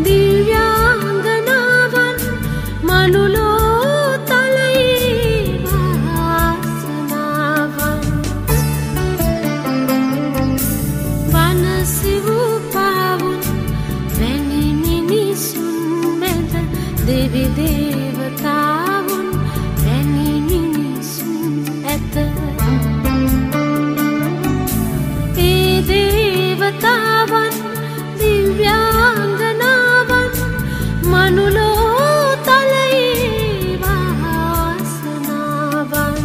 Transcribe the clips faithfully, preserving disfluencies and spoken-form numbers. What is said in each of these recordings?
දිව්‍යාංගනාවන් මනුලෝ තලයේ වාසනාවන් වනසිවූ පාවුන් වැනි මිනිසුන් මැද දෙවි දේවතාවුන් වැනි මිනිසුන් ඇත ඒ දේවතාවන් දිව්‍යාංගනාවන් මනුලෝ තලයේ වාසනාවන්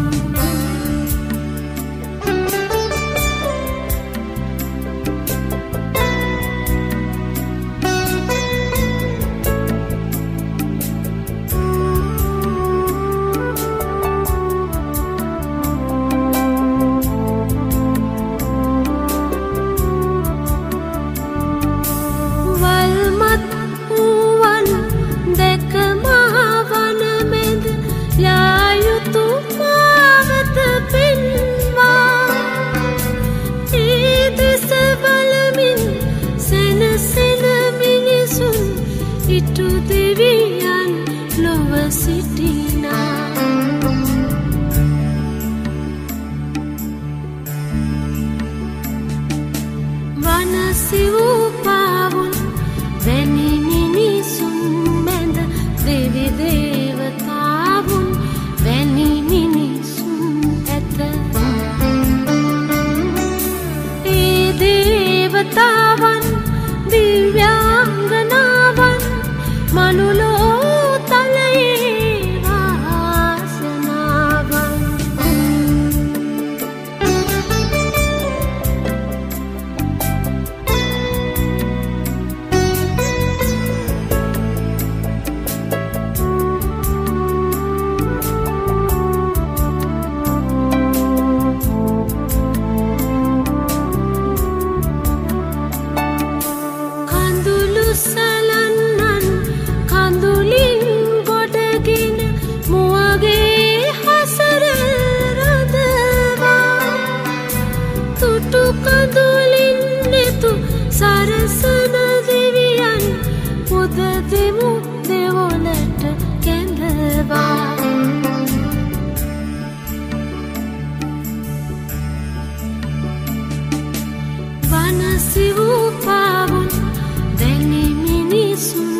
වල්මත් වූවන් දැක මහවන මැද යා යුතු මාවත පෙන්වා ඒ දෙස බලමින් සැනසෙන මිනිසුන් ඉටු දෙවියන් ලොව සිටිනා වනසිවූ පාවුන් වැනි මිනිසුන් මැද දෙවි දේවතාවුන් වැනි මිනිසුන් ඇත ඒ දේවතාවන් දිව්‍යාංගනාවන් මනුලෝ තලයේ වාසනාවන් කඳුළු සලන්නන් කඳුලින් ගොඩගෙන මුවගේ හසර රඳවා තුටු කඳුලින් නෙතු සරසන දෙවියන් පුද දෙමු දෙවොලට කැඳවා වනසිවූ පාවුන් වැනි මිනිසුන්